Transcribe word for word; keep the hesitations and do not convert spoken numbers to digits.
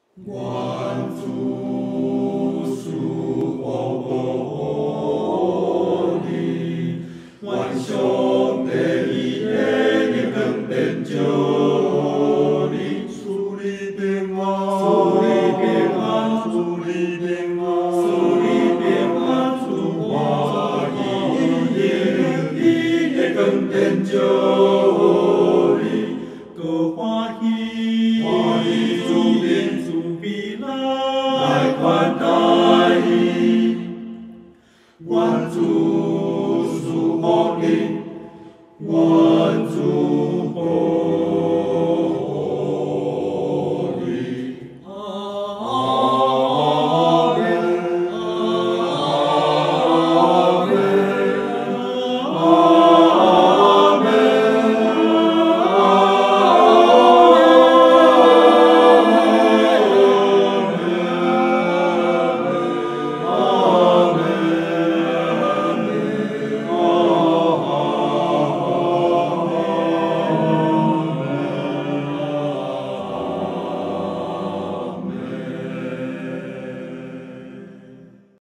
愿主赐福予你，愿上帝伊的灵光遍照你，赐你平安，赐你平安，赐你平安，赐你平安，赐我伊的伊的光遍照你，各欢喜欢喜主。